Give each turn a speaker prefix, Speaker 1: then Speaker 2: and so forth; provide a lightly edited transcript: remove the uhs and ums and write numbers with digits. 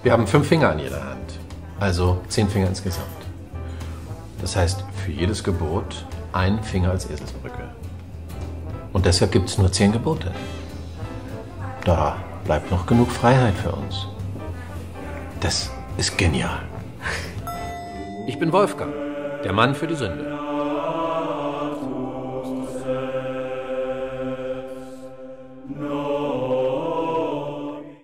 Speaker 1: Wir haben 5 Finger an jeder Hand, also 10 Finger insgesamt. Das heißt, für jedes Gebot ein Finger als Eselsbrücke. Und deshalb gibt es nur 10 Gebote. Da bleibt noch genug Freiheit für uns. Das ist genial. Ich bin Wolfgang, der Mann für die Sünde.